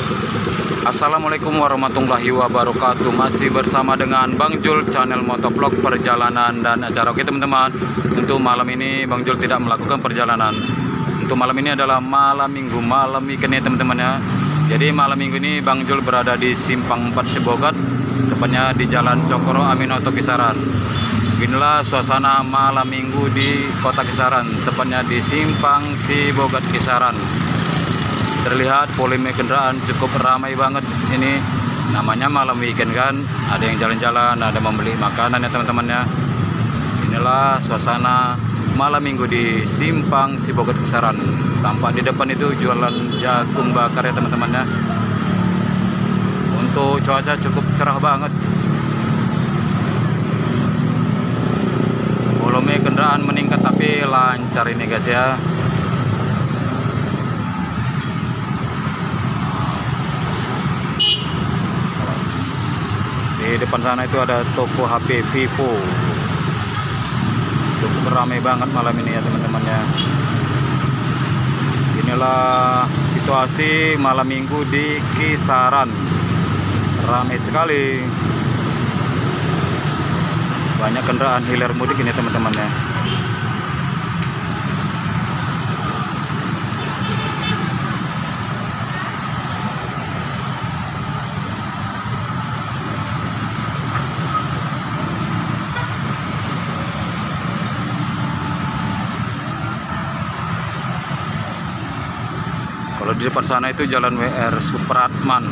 Assalamualaikum warahmatullahi wabarakatuh. Masih bersama dengan Bang Jul, channel motovlog perjalanan dan acara. Oke teman-teman, untuk malam ini Bang Jul tidak melakukan perjalanan. Untuk malam ini adalah malam minggu, malam weekend ya teman-teman ya. Jadi malam minggu ini Bang Jul berada di Simpang 4 Sibogat, tepatnya di Jalan Cokro Aminoto Kisaran. Inilah suasana malam minggu di kota Kisaran, tepatnya di Simpang Sibogat Kisaran. Terlihat volume kendaraan cukup ramai banget. Ini namanya malam weekend kan, ada yang jalan-jalan, ada membeli makanan ya teman-teman ya. Inilah suasana malam minggu di Simpang Sibogat Kisaran. Tampak di depan itu jualan jagung bakar ya teman-teman ya. Untuk cuaca cukup cerah banget. Volume kendaraan meningkat tapi lancar ini guys ya. Di depan sana itu ada toko HP Vivo. Cukup ramai banget malam ini ya teman-teman ya. Inilah situasi malam minggu di Kisaran. Ramai sekali. Banyak kendaraan hilir mudik ini teman-teman ya. Kalau di depan sana itu Jalan WR Supratman.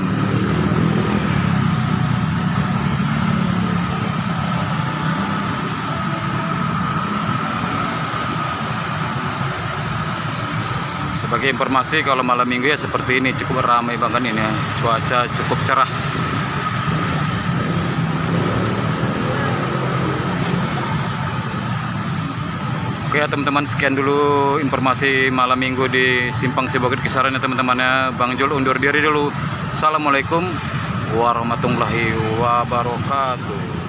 Sebagai informasi, kalau malam minggu ya seperti ini, cukup ramai banget ini ya. Cuaca cukup cerah. Oke ya teman-teman, sekian dulu informasi malam minggu di Simpang Sibogat Kisaran ya teman-teman ya. Bang Jul undur diri dulu. Assalamualaikum warahmatullahi wabarakatuh.